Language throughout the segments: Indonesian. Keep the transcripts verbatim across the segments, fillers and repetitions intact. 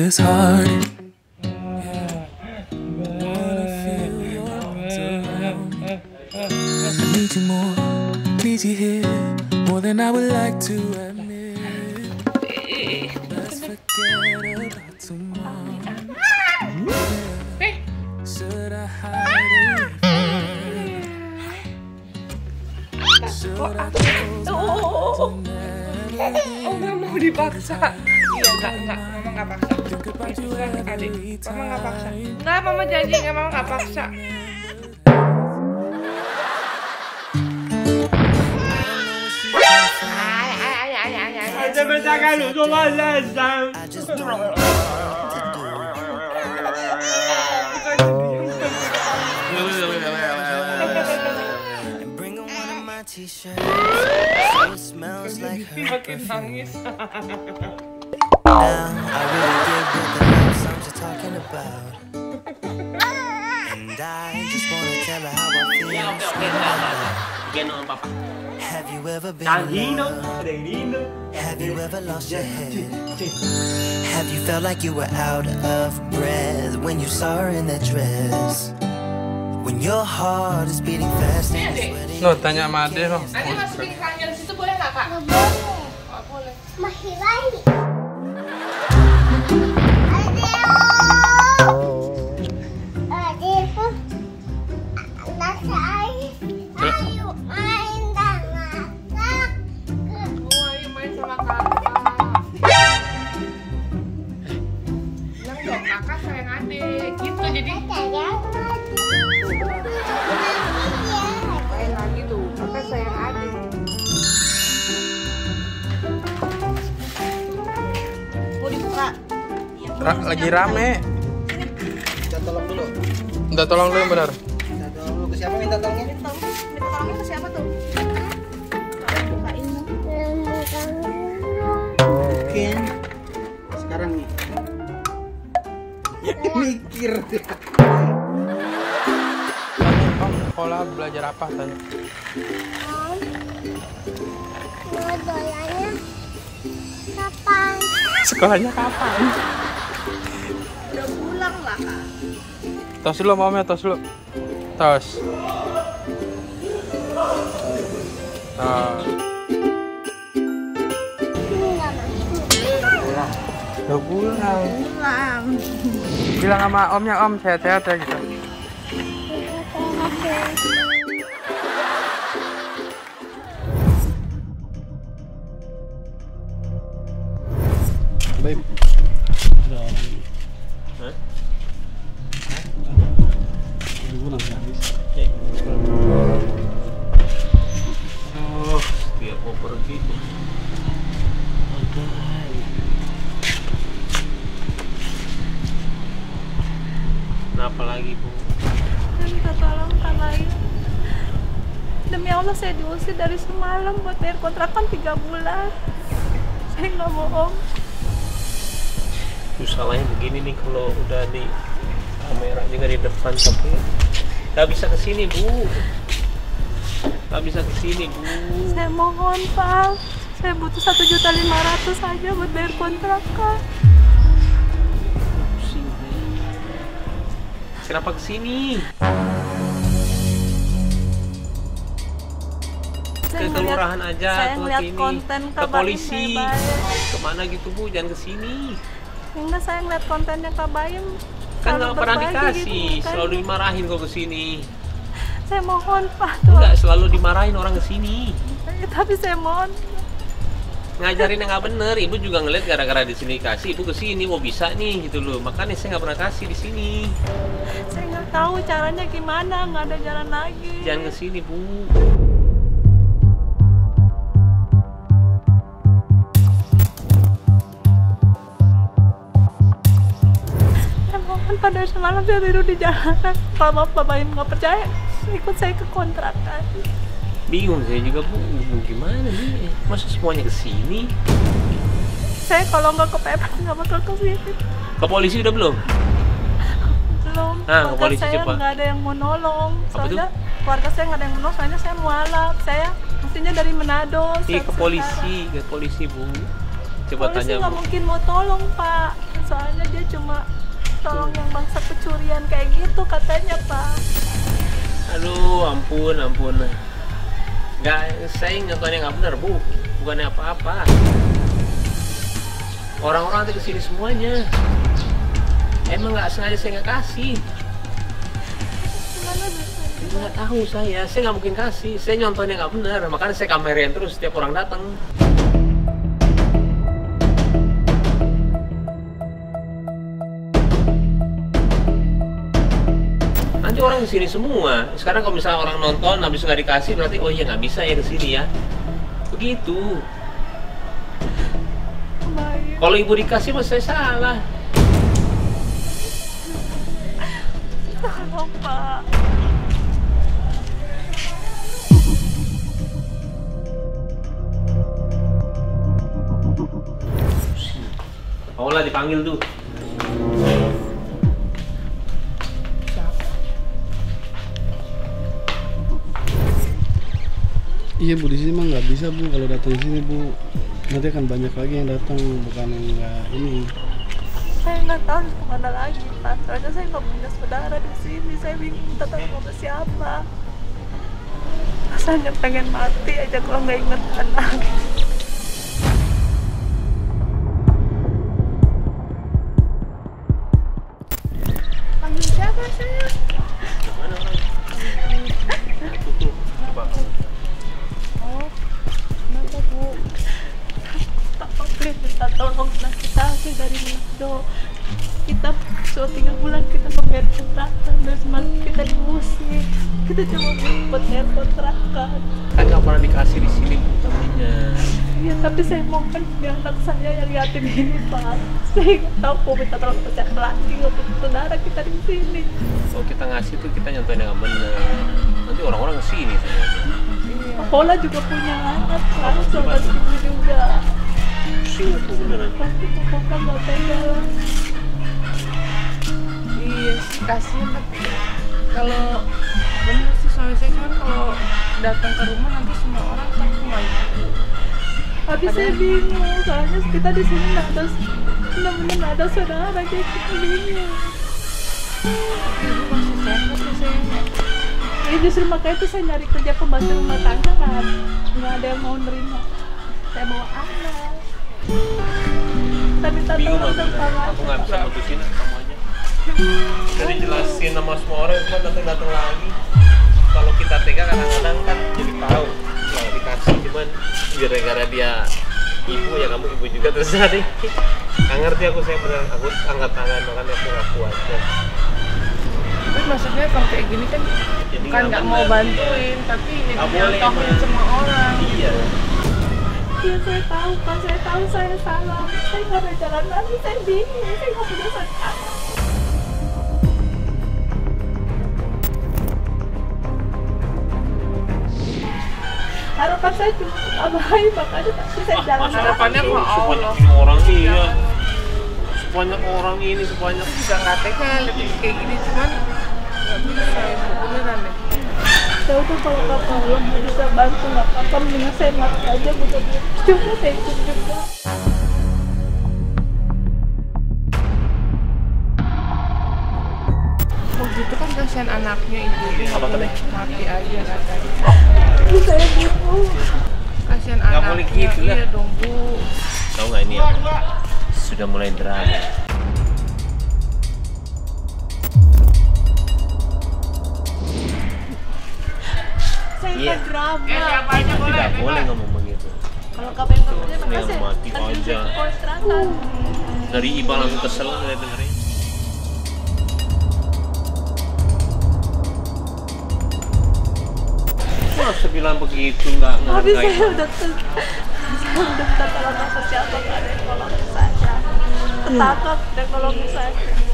this hard. I need you more, need you here, more than I would like to admit. Let's forget about tomorrow. Should I hide it? Should I close my eyes and never Oh, nggak mau dipaksa. Iya, enggak, enggak, mama nggak paksa. Itu kan adik, mama nggak paksa. Nggak, mama janji nggak, mama nggak paksa. Makin nangis. Have you ever been alone? Have you ever lost your head? Have you felt like you were out of breath when you saw her in that dress? When your heart is beating fast and you're sweating. No, tanya sama Ade loh. Ade masukin keranjang situ boleh nggak, Kak? Nggak boleh. Nggak boleh. Masih lagi. Ade, Ade, nasa air. Ayo main sama kakak. Oh, ayo main sama kakak. Bilang dong, kakak sayang Ade. Gitu, jadi main lagi tuh, kakak sayang Ade. Mau dibuka? Ra lagi rame. Minta tolong dulu. Minta tolong dulu yang benar. Minta tolong dulu ke siapa minta tolongnya? Minta tolongnya ke siapa tuh? Bukain. Mungkin sekarang nih. Mikir. Om sekolah belajar apa tanya? Om, mau dolannya kapan? Sekolahnya kapan? Udah pulang lah, Kak. Tos dulu momnya, tos dulu. Tos. Tos. Ini nggak masuk. Udah pulang. Pulang. Bilang sama omnya, om sehat-sehat ya gitu. Baik. Ada orang. Hah? Dulu nanti habis. Oh, setiap mau pergi. Kenapa lagi, Bu? Saya minta tolong Kak Lain. Demi Allah saya diusir dari semalam buat bayar kontrakan tiga bulan. Saya nggak bohong. Itu salahnya begini nih, kalau udah di kamera juga di depan tapi nggak bisa kesini, Bu. Nggak bisa kesini, Bu. Saya mohon Pak, saya butuh satu juta lima ratus saja buat bayar kontrakan. Kenapa kesini? Ke kelurahan aja, saya atau ngeliat ke ini, konten ke polisi, kemana gitu, Bu, jangan kesini. Enggak, saya ngeliat kontennya Kak Bayem. Kan selalu nggak pernah berbagi dikasih, gitu, kan. selalu dimarahin kalau kesini. Saya mohon Pak, Enggak, selalu dimarahin orang kesini. tapi saya mohon. Ngajarin yang nggak bener, ibu juga ngeliat gara-gara di sini kasih, ibu kesini mau bisa nih gitu loh, makanya saya nggak pernah kasih di sini. Saya nggak tahu caranya gimana, nggak ada jalan lagi. Jangan kesini, Bu. Saya mohon pada semalam saya tidur di jalanan. Kalau Bapak Bayem nggak percaya, ikut saya ke kontrakan. Bingung saya juga, Bu, gimana nih? Masa semuanya kesini? Saya kalau nggak kepepet nggak bakal ke sini. Ke polisi udah belum? Belum. Ah, ke Keluarga polisi saya coba. nggak ada yang mau nolong. Apa Soalnya keluarga saya nggak ada yang mau nolong. Soalnya saya mualaf. Saya mestinya dari Manado. Iya, saya ke polisi, ke polisi, Bu. Coba Polisi tanya, nggak Bu. mungkin mau tolong Pak. soalnya dia cuma tolong yang bangsa kecurian kayak gitu katanya Pak. Aduh, ampun, ampun. Nggak, saya nyontohnya nggak benar, Bu. Bukannya apa-apa. Orang-orang nanti kesini semuanya. Emang nggak sengaja saya nggak kasih. Gimana bisa? Nggak tahu saya, saya nggak mungkin kasih. Saya nyontohnya nggak benar, makanya saya kamerain terus setiap orang datang. Nanti orang kesini semua. Sekarang kalau misalnya orang nonton habis nggak dikasih, berarti oh iya nggak bisa ya kesini ya. Begitu. Baik. Kalau ibu dikasih, mas saya salah. Tolong Pak. Paula dipanggil tuh. Iya Bu, di sini mah nggak bisa Bu kalau datang di sini Bu. Nanti akan banyak lagi yang datang, bukan nggak ini. Saya nggak tahu harus kemana lagi Pak. Soalnya saya nggak punya saudara di sini. Saya bingung minta tolong sama siapa. Rasanya pengen mati aja kalau nggak inget anak. Panggil siapa saya? Mana orang? Tuh, tuh. Coba. Oh, kenapa Bu? Bapak please minta tolong nah kita hasil dari Manado. Kita sudah tiga bulan kita membayar kontrakan dan semalam kita diusir. Kita cuma buat bayar kontrakan. Kan nggak pernah dikasih di sini utamanya. Iya tapi saya mau kan punya anak saya yang yatim ini Pak. Saya nggak tahu mau minta tolong ke siapa lagi untuk saudara kita di sini. Kalau kita ngasih tuh kita nyontohin yang bener. Nanti orang-orang kesini semuanya. Iya. Pola juga punya anak kan, saudara ibu juga. Pusing tuh beneran. Pasti Papa nggak tega lah. Iya sih, kasihan tapi kalau bener sih suami saya kan kalau datang ke rumah nanti semua orang kan semuanya. Habis saya bingung, soalnya kita di sini nggak ada, benar-benar nggak ada saudara, jadi kita bingung. Ibu masih sehat sih sayangnya. Ya justru makanya tuh saya nyari kerja pembantu rumah tangga kan, nggak ada yang mau nerima. Saya bawa anak. Saya minta Bingung tolong aku, sama aku nggak bisa mutusin kamu aja. Jadi jelasin sama semua orang cuma datang-datang lagi. Kalau kita tega kadang-kadang kan jadi tahu kalau dikasih, cuman gara-gara dia ibu ya kamu ibu juga terserah deh. Nggak ngerti aku, saya benar aku angkat tangan makanya aku nggak kuat. Ya. Tapi maksudnya kalau kayak gini kan Jadi bukan nggak mau bener. bantuin, tapi Nggak boleh, nyontohin emang. semua orang. Iya. Iya saya tahu Pak, saya tahu saya salah. Saya nggak ada jalan lagi, saya bingung, saya nggak punya saudara. Harapan saya cuma abai makanya tapi saya jalan Harapannya lagi. ke Allah. Sebanyak orang iya. Sebanyak orang ini sebanyak Juga nggak tega lihat kayak gini, cuman nggak bisa ibu beneran deh. Ya udah kalau kakak Allah nggak bisa bantu nggak apa-apa, mendingan saya mati aja bukan coba saya ikut juga. Oh gitu kan kasihan anaknya ibu dia Apa tadi? mati aja katanya. Ibu saya bingung. Kasihan Nggak anaknya. boleh gitu lah. Iya dong Bu. tahu nggak ini apa? Sudah mulai drama. Saya Iya. nggak drama. Tidak boleh ngomong begitu. Kalau K P M kerja maka Yang saya mati kasih aja. saya kontrakan. Dari Iba langsung kesel ngeliat dengerin. Masa bilang begitu nggak Tapi saya ngargain? udah ter- saya udah minta tolong sama siapa nggak ada yang tolongin saya. Tetangga ada yang tolongin saya.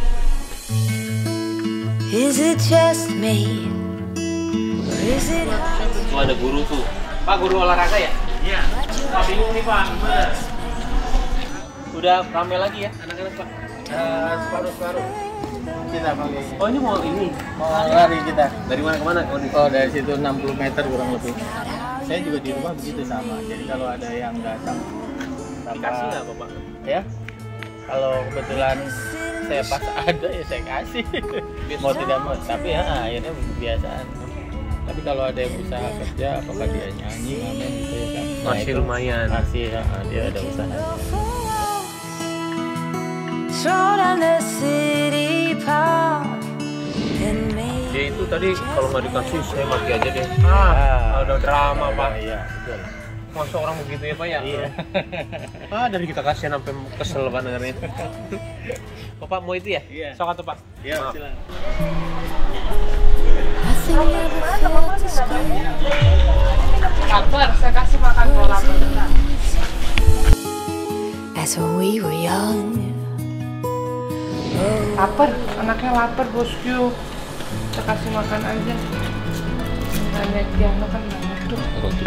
Is it just me? Or is it Tuh ada guru tuh. Pak, guru olahraga ya? Iya. Pak, bingung nih Pak, gimana? Udah rame lagi ya anak-anak Pak? Separuh-separuh kita pakai. Oh ini mau ini? Mau lari kita. Dari mana ke mana? Oh, Oh dari situ enam puluh meter kurang lebih. Saya juga di rumah begitu sama. Jadi kalau ada yang datang dikasih nggak Bapak? ya Kalau kebetulan saya pas ada ya saya kasih. Mau tidak mau, tapi ya akhirnya kebiasaan. Tapi kalau ada yang usaha kerja, apakah dia nyanyi, ngamen gitu ya kan? Nah, Masih itu lumayan. Masih ya, dia ada usaha. Dia itu tadi kalau nggak dikasih saya mati aja deh. Ah, Ah, ada drama pak. Iya, betul. Masa orang begitu ya pak ya? Iya. Ah, dari kita kasihan sampai kesel pak dengerin. Bapak mau itu ya? Iya. Sok atau pak? Iya, Maaf. silakan. Lapar, saya kasih makan kalau lapar. As we were young. Lapar, anaknya lapar bosku. Saya kasih makan aja. Banyak dia makan banyak tuh.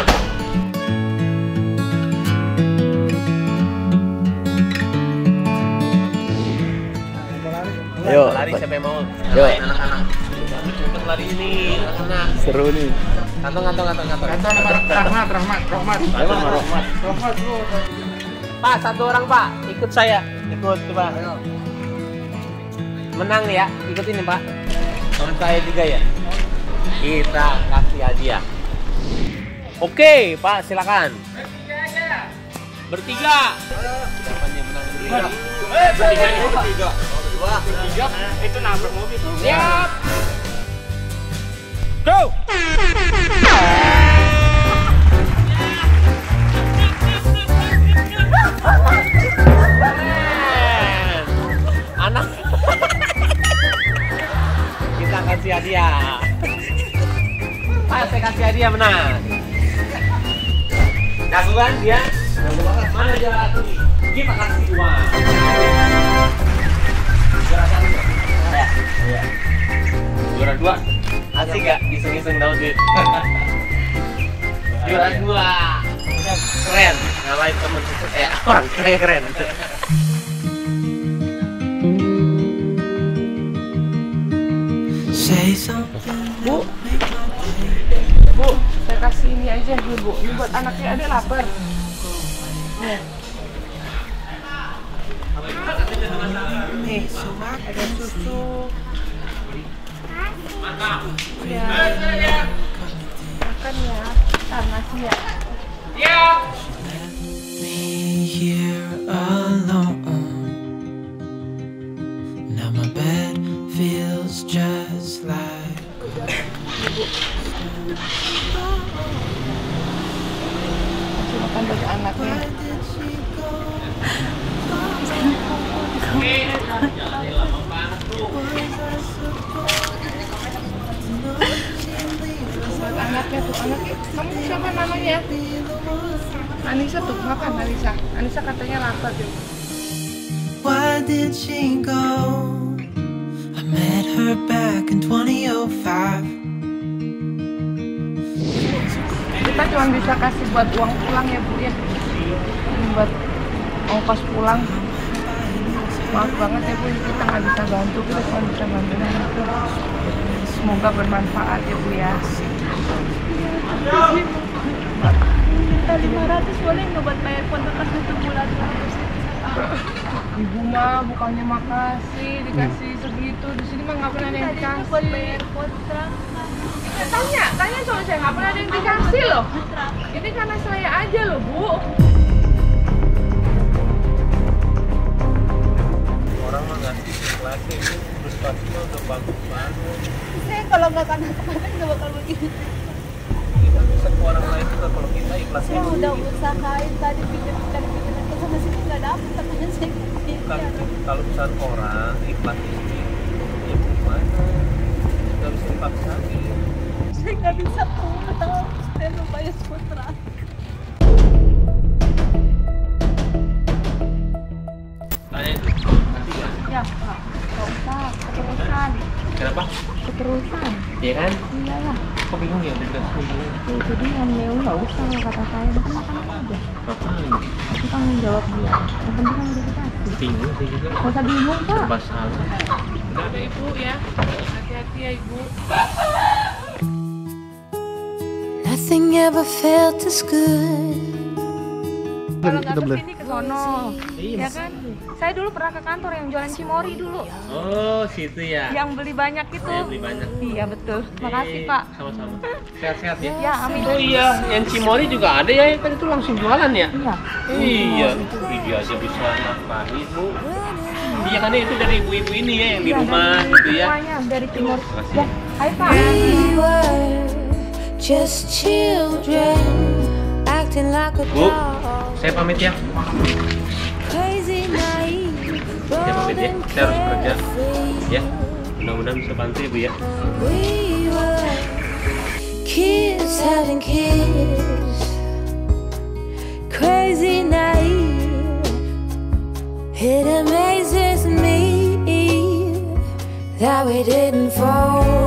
Ayo, Lari siapa yang mau? Yo. Anak-anak. Cepet lari ini, anak-anak. Seru nih. Kantong, kantong, kantong, kantong. Kata Rahmat, Rahmat, Rahmat. Ayo, Rahmat. Rahmat lu. Pak, satu orang pak, ikut saya. Ikut tuh pak. Menang nih ya, ikut ini pak. Teman saya juga ya. Kita kasih hadiah. Oke, Pak, silakan. Bertiga. Siapa nih menang bertiga? Bertiga ini bertiga. Berdua. Bertiga itu nabrak mobil. Siap. Go. Anak. Kita kasih hadiah. Pak, saya kasih hadiah menang. Jago kan dia? Jago banget. Mana juara satu nih? Kita kasih uang. Juara satu. Ya. Iya. Juara dua. Asik gak? Iseng-iseng daun duit. Juara dua. Keren. Ngalahin temen eh orang keren keren. Bu, Bu, saya kasih ini aja nih Bu. Ini buat anaknya, ada lapar. Nih. Nih, ada susu. Ya. Makan ya. Ntar nasi ya. Ya. Me here alone. Now my bed feels just like. Kasih makan bagi anaknya. Buat anaknya tuh, anaknya. Kamu siapa namanya? Anissa tuh, makan Anissa. Anissa katanya lapar tuh. Why did she go? I met her back in twenty oh five. Kita cuma bisa kasih buat uang pulang ya Bu ya. Ini buat ongkos pulang. Maaf banget ya Bu, kita nggak bisa bantu, kita cuma bisa bantu itu. Semoga bermanfaat ya Bu ya. Minta lima ratus boleh nggak buat bayar kontrakan satu bulan? Ibu mah bukannya makasih dikasih segitu, di sini mah nggak pernah ada yang dikasih. Buat bayar kontrak. Tanya, tanya soal saya nggak pernah ada yang dikasih loh. Ini karena saya aja loh Bu. Orang mah ngasih ikhlasnya itu terus pastinya udah bagus banget. Saya kalau nggak karena kemarin nggak bakal begini. Kita bisa ke orang lain juga kalau kita ikhlasnya. Saya udah usahain tadi pinjam dari pinjaman ke sana sini nggak dapet, katanya saya Kan, kalau misalnya orang ikhlasnya ini ya gimana? Nggak bisa dipaksain. saya nggak bisa pulang. Saya mau bayar kontrak. Tanya itu, nanti ya. Ya Pak, nggak usah, keterusan. Kenapa? Keterusan. Iya kan? Iyalah. Kok bingung ya udah dikasih dulu? Ya, jadi ngomel nggak usah kata saya, makan makan aja. Ngapain? Itu tanggung jawab dia. Yang penting kan udah dikasih. Bingung sih juga. Nggak usah bingung Pak. Serba salah. Udah ada Ibu ya. Hati-hati ya Ibu. Nothing ever felt as good Kalau nggak kita ke beli. sini ke sono. Iya. Ya kan? Saya dulu pernah ke kantor yang jualan cimori dulu. Oh, situ ya. Yang beli banyak itu. Saya beli banyak. Iya, betul. Makasih, Eh, Pak. Sama-sama. Sehat-sehat ya. Ya, amin. Oh iya, yang cimori juga ada ya, kan itu langsung jualan ya? Iya. Iya, dia aja bisa nafkahi Bu. Iya kan itu dari ibu-ibu ini ya yang di Iya, rumah dari gitu ya. semuanya, dari timur. Makasih. Ya, hai Pak. We were just children, acting like a Bu, doll. saya pamit ya. Crazy naive, Saya pamit ya, saya harus kerja. free. Ya, mudah-mudahan bisa bantu ya Bu ya. We were kids having kids, crazy naive. It amazes me that we didn't fall